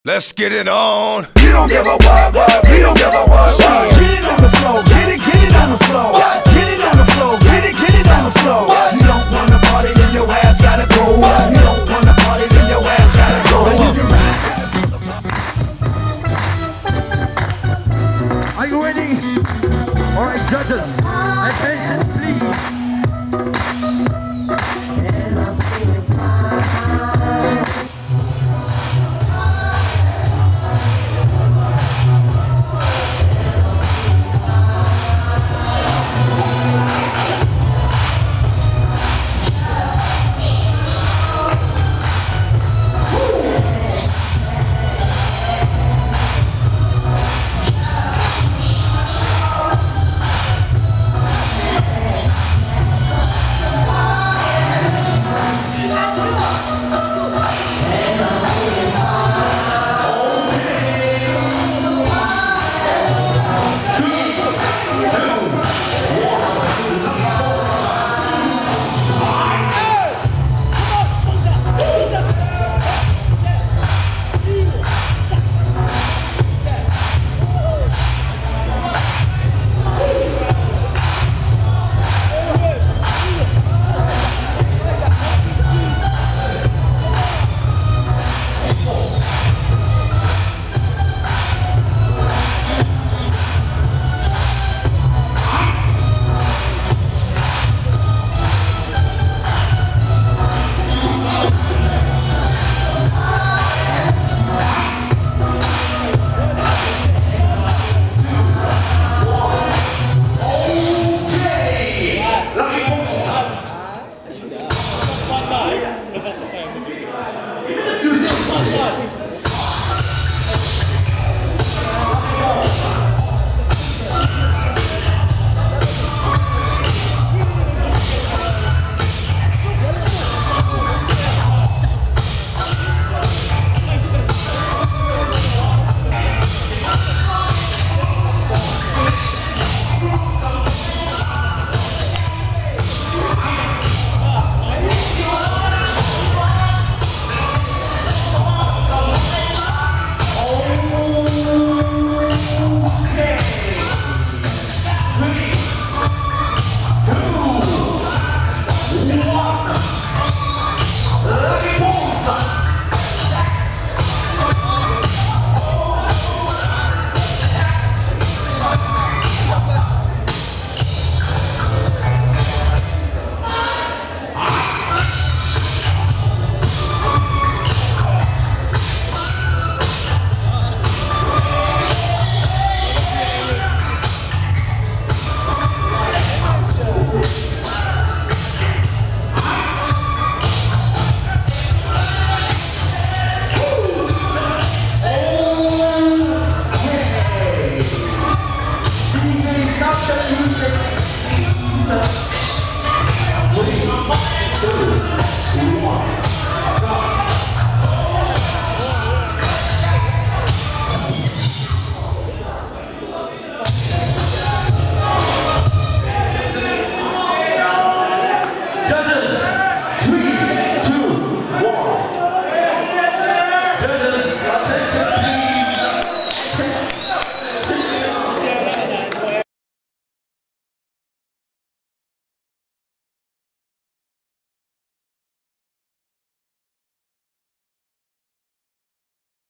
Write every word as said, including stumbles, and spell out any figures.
Let's get it on. You don't give a what, what, we don't give a what, what. Get it on the floor, get it, get it on the floor. Get it on the floor, get it, get it on the floor. You don't wanna party, then your ass gotta go. You don't wanna party, then your ass gotta go. If you ride, are you ready? Alright, judges, attention please. And I'm feeling fine. Judges, three, two, one. Judges, attention.